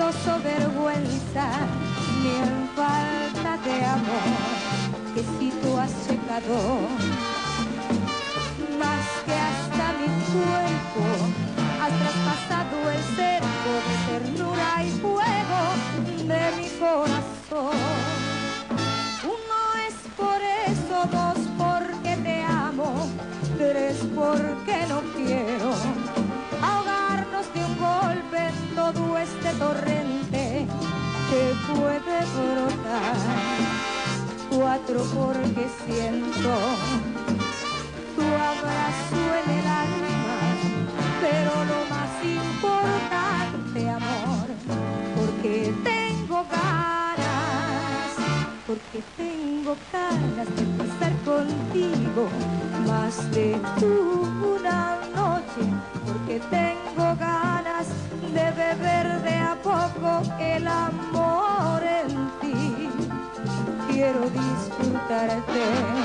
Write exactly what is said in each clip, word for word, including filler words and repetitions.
gozo vergüenza, ni en falta de amor, que si tú has llegado, más que hasta mi cuerpo, has traspasado el cerco de ternura y fuego de mi corazón. Uno es por eso, dos porque te amo, tres porque no quiero ahogarnos de un golpe en todo este torrente que puede brotar. Cuatro porque siento tu abrazo en el alma, pero lo más importante, amor, porque tengo ganas, porque tengo ganas de pasar contigo más de una noche, porque tengo ganas de beber de a poco el amor en ti. Quiero disfrutarte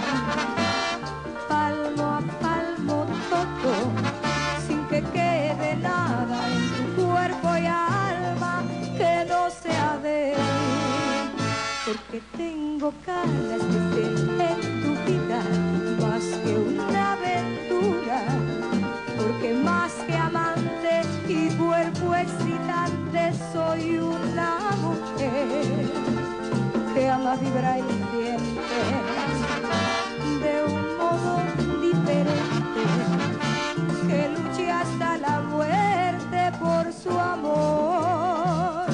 palmo a palmo todo, sin que quede nada en tu cuerpo y alma que no sea de mí. Porque tengo ganas de ser en tu vida más que una aventura, porque más que amante y cuerpo excitante soy una mujer que ama, vibra y siente de un modo diferente, que luche hasta la muerte por su amor.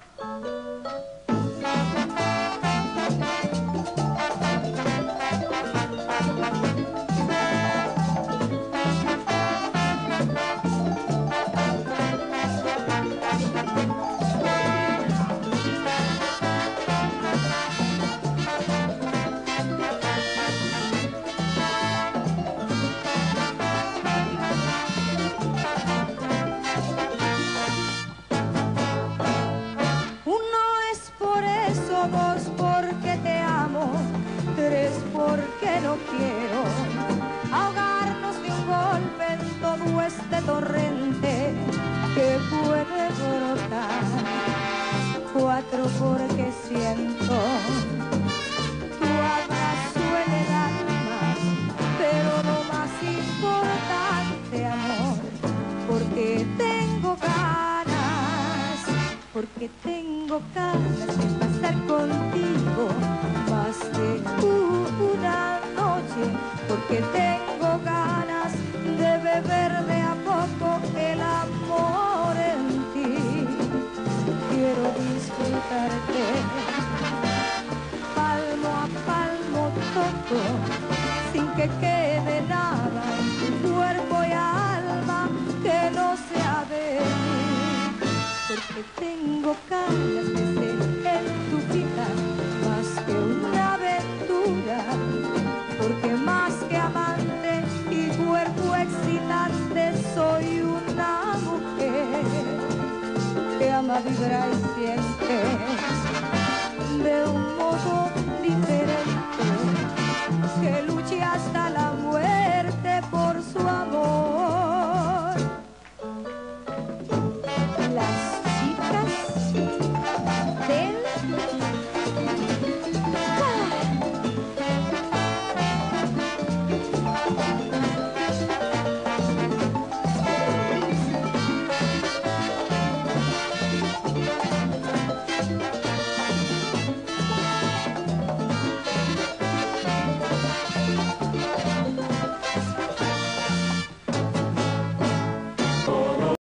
Dos porque te amo, tres porque no quiero ahogarnos de un golpe en todo este torrente que puede brotar. Cuatro porque siento tu abrazo en el alma, pero lo más importante, amor, porque tengo ganas, porque tengo ganas de pasar contigo más de una noche, porque tengo ganas de beber de a poco el amor en ti. Quiero disfrutarte palmo a palmo todo, sin que quede nada en tu cuerpo y alma que no sea de mí. Porque tengo ganas de ser en tu vida más que una aventura, porque más que amante y cuerpo excitante soy una mujer que ama, vibra y siente de un modo